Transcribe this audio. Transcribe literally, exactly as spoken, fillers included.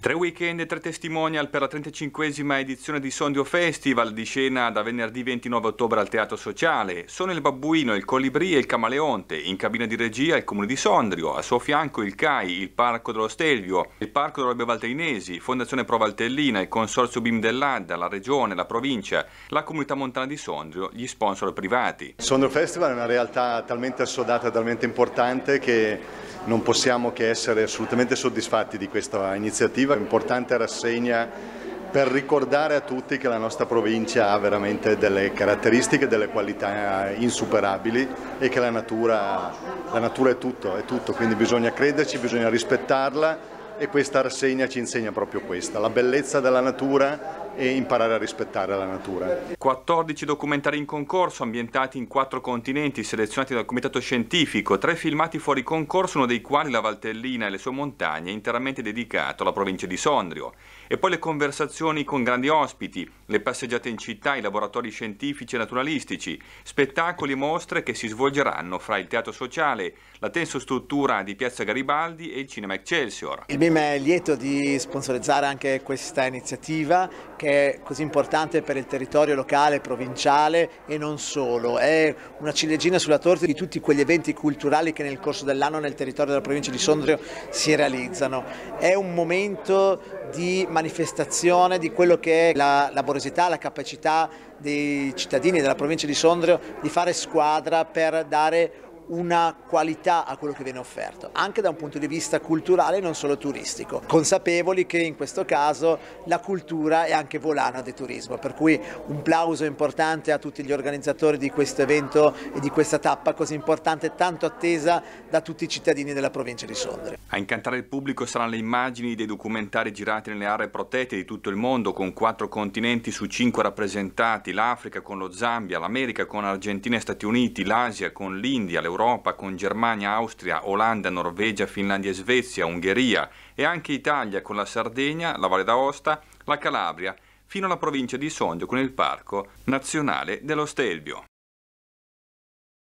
Tre weekend e tre testimonial per la trentacinquesima edizione di Sondrio Festival, di scena da venerdì ventinove ottobre al Teatro Sociale. Sono il Babbuino, il Colibrì e il Camaleonte. In cabina di regia il Comune di Sondrio, a suo fianco il C A I, il Parco dello Stelvio, il Parco delle Albe Valteinesi, Fondazione Pro Valtellina, il Consorzio B I M dell'Adda, la Regione, la Provincia, la Comunità Montana di Sondrio, gli sponsor privati. Sondrio Festival è una realtà talmente assodata e talmente importante che non possiamo che essere assolutamente soddisfatti di questa iniziativa, importante rassegna per ricordare a tutti che la nostra provincia ha veramente delle caratteristiche, delle qualità insuperabili e che la natura, la natura è tutto, è tutto, quindi bisogna crederci, bisogna rispettarla e questa rassegna ci insegna proprio questa, la bellezza della natura e imparare a rispettare la natura. quattordici documentari in concorso ambientati in quattro continenti selezionati dal comitato scientifico, tre filmati fuori concorso, uno dei quali la Valtellina e le sue montagne, interamente dedicato alla provincia di Sondrio. E poi le conversazioni con grandi ospiti, le passeggiate in città, i laboratori scientifici e naturalistici, spettacoli e mostre che si svolgeranno fra il Teatro Sociale, la tensostruttura di Piazza Garibaldi e il Cinema Excelsior. Il B I M è lieto di sponsorizzare anche questa iniziativa che è così importante per il territorio locale, provinciale e non solo. È una ciliegina sulla torta di tutti quegli eventi culturali che nel corso dell'anno nel territorio della provincia di Sondrio si realizzano. È un momento di manifestazione di quello che è la laboriosità, la capacità dei cittadini della provincia di Sondrio di fare squadra per dare una qualità a quello che viene offerto, anche da un punto di vista culturale e non solo turistico, consapevoli che in questo caso la cultura è anche volana del turismo, per cui un plauso importante a tutti gli organizzatori di questo evento e di questa tappa così importante, tanto attesa da tutti i cittadini della provincia di Sondrio. A incantare il pubblico saranno le immagini dei documentari girati nelle aree protette di tutto il mondo, con quattro continenti su cinque rappresentati, l'Africa con lo Zambia, l'America con Argentina e Stati Uniti, l'Asia con l'India, l'Europa con Germania, Austria, Olanda, Norvegia, Finlandia e Svezia, Ungheria e anche Italia con la Sardegna, la Valle d'Aosta, la Calabria, fino alla provincia di Sondrio con il Parco Nazionale dello Stelvio.